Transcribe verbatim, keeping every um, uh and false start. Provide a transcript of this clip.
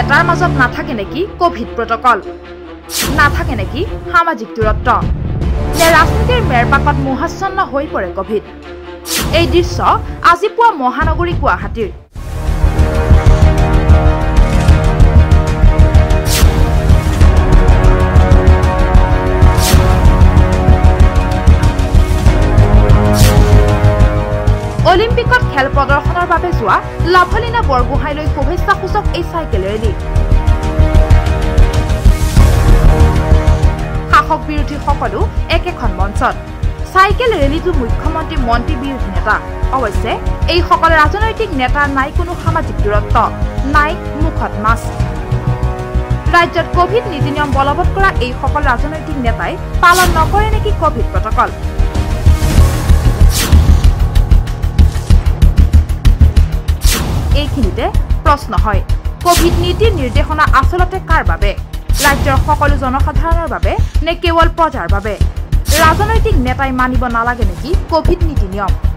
নেতাৰ মাজত নাথাকে নেকি কোভিড প্ৰটকল নাথাকে নেকি সামাজিক দূৰত্ব নে ৰাজনীতিৰ মেৰপাকত মোহাচ্ছন্ন হৈ পৰে কোভিড এই দৃশ্য আজি পুৱা মহানগৰী গুৱাহাটীৰ অলিম্পিকত খেল প্ৰদৰ্শনৰ বাবে যোৱা লাভলীনা বৰগোহাঁইলৈ শুভেচ্ছা সূচক এই চাইকেল ৰেলী শাসক বিৰোধী সকলো একেখন মঞ্চত চাইকেল ৰেলীটো মুখ্যমন্ত্ৰী মন্ত্ৰী বিৰোধী নেতা অৱশ্যে এই সকল ৰাজনৈতিক নেতাৰ নাই কোনো সামাজিক দূৰত্ব নাই মুখত মাস্ক ৰাজ্যত কোভিড নীতি নিয়ম বলবৎ কৰা এই সকল ৰাজনৈতিক নেতাই পালন নকৰে নেকি কোভিড প্ৰটকল এইখিনিতে প্ৰশ্ন হয় কোভিড নীতিৰ নিৰ্দেশনা আচলতে কাৰ বাবে ৰাজ্যৰ সকলো জনসাধাৰণৰ বাবে নে কেৱল প্ৰজাৰ বাবে ৰাজনৈতিক নেতাই মানিব নালাগে নেকি কোভিড নীতি নিয়ম